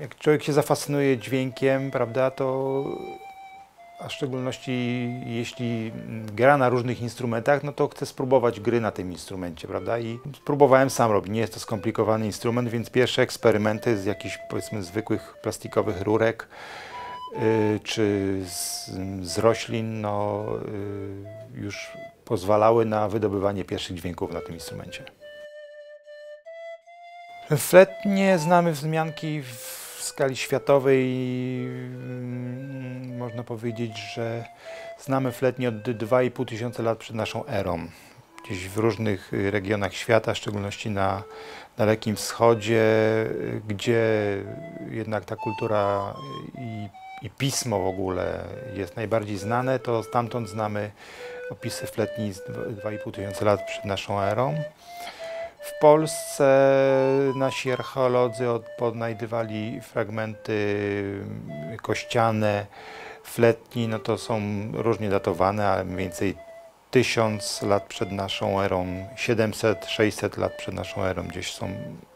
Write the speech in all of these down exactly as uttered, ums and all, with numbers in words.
Jak człowiek się zafascynuje dźwiękiem, prawda, to a w szczególności jeśli gra na różnych instrumentach, no to chcę spróbować gry na tym instrumencie, prawda? I spróbowałem sam robić. Nie jest to skomplikowany instrument, więc pierwsze eksperymenty z jakichś, powiedzmy, zwykłych plastikowych rurek yy, czy z, z roślin, no, yy, już pozwalały na wydobywanie pierwszych dźwięków na tym instrumencie. Fletnie znamy wzmianki w skali światowej. Można powiedzieć, że znamy fletnie od dwa i pół tysiąca lat przed naszą erą. Gdzieś w różnych regionach świata, w szczególności na Dalekim Wschodzie, gdzie jednak ta kultura i, i pismo w ogóle jest najbardziej znane, to stamtąd znamy opisy fletni z dwa i pół tysiąca lat przed naszą erą. W Polsce nasi archeolodzy odnajdywali fragmenty kościane fletni, no to są różnie datowane, ale mniej więcej tysiąc lat przed naszą erą, siedemset sześćset lat przed naszą erą gdzieś są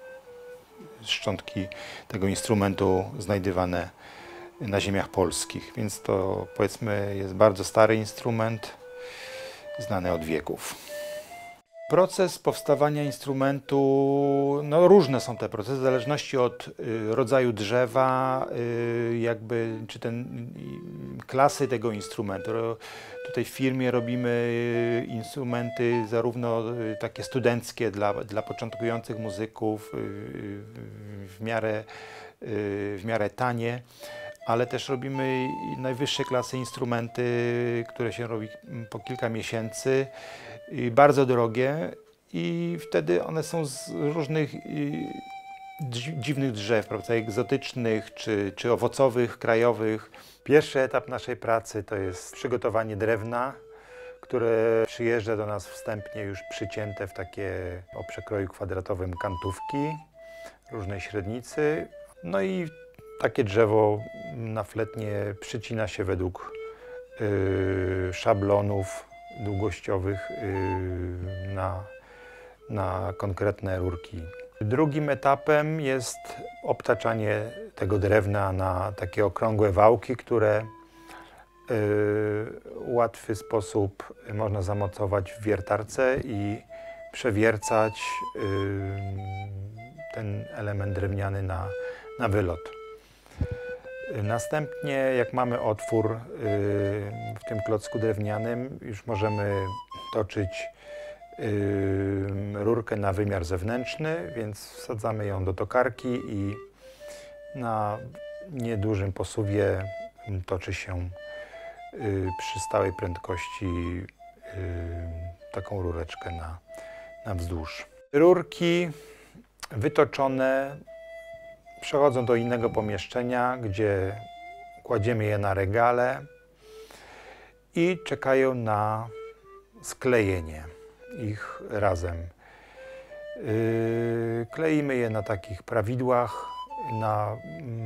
szczątki tego instrumentu znajdywane na ziemiach polskich, więc to, powiedzmy, jest bardzo stary instrument, znany od wieków. Proces powstawania instrumentu, no różne są te procesy, w zależności od y, rodzaju drzewa, y, jakby, czy ten, y, klasy tego instrumentu. Tutaj w firmie robimy y, instrumenty zarówno y, takie studenckie dla, dla początkujących muzyków, y, y, w miarę, y, w miarę tanie, ale też robimy najwyższej klasy instrumenty, które się robi po kilka miesięcy, bardzo drogie, i wtedy one są z różnych dziwnych drzew, prawda, egzotycznych czy, czy owocowych, krajowych. Pierwszy etap naszej pracy to jest przygotowanie drewna, które przyjeżdża do nas wstępnie już przycięte w takie o przekroju kwadratowym kantówki różnej średnicy. No i takie drzewo na fletnie przycina się według yy, szablonów długościowych yy, na, na konkretne rurki. Drugim etapem jest obtaczanie tego drewna na takie okrągłe wałki, które w yy, łatwy sposób można zamocować w wiertarce i przewiercać yy, ten element drewniany na, na wylot. Następnie, jak mamy otwór w tym klocku drewnianym, już możemy toczyć rurkę na wymiar zewnętrzny, więc wsadzamy ją do tokarki i na niedużym posuwie toczy się przy stałej prędkości taką rureczkę na, na wzdłuż. Rurki wytoczone przechodzą do innego pomieszczenia, gdzie kładziemy je na regale i czekają na sklejenie ich razem. Yy, kleimy je na takich prawidłach, na,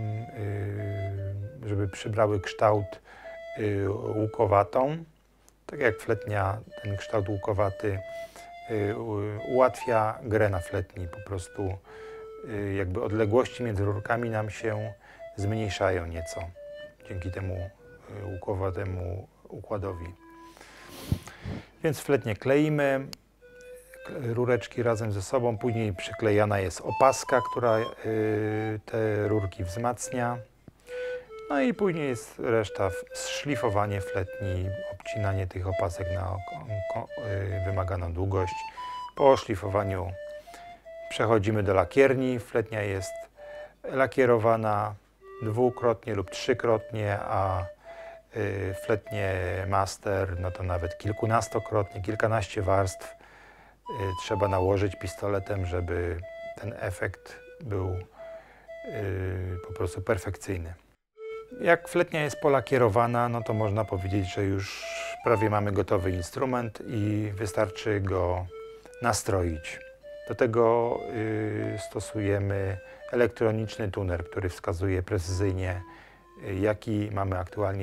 yy, żeby przybrały kształt yy, łukowatą. Tak jak fletnia, ten kształt łukowaty yy, ułatwia grę na fletni, po prostu jakby odległości między rurkami nam się zmniejszają nieco dzięki temu łukowatemu układowi. Więc fletnie kleimy, rureczki razem ze sobą, później przyklejana jest opaska, która te rurki wzmacnia. No i później jest reszta, szlifowanie fletni, obcinanie tych opasek na wymaganą długość. Po szlifowaniu przechodzimy do lakierni. Fletnia jest lakierowana dwukrotnie lub trzykrotnie, a y, fletnie master, no to nawet kilkunastokrotnie, kilkanaście warstw y, trzeba nałożyć pistoletem, żeby ten efekt był y, po prostu perfekcyjny. Jak fletnia jest polakierowana, no to można powiedzieć, że już prawie mamy gotowy instrument i wystarczy go nastroić. Do tego y, stosujemy elektroniczny tuner, który wskazuje precyzyjnie, y, jaki mamy aktualnie dźwięk.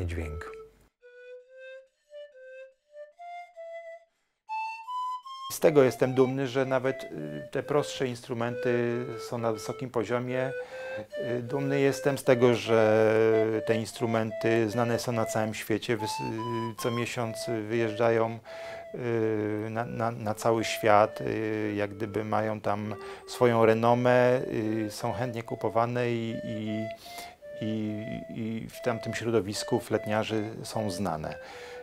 Z tego jestem dumny, że nawet y, te prostsze instrumenty są na wysokim poziomie. Y, Dumny jestem z tego, że te instrumenty znane są na całym świecie. Wys- y, Co miesiąc wyjeżdżają y, na, na, na cały świat, y, jak gdyby mają tam swoją renomę, y, są chętnie kupowane i, i, i, i w tamtym środowisku fletniarzy są znane.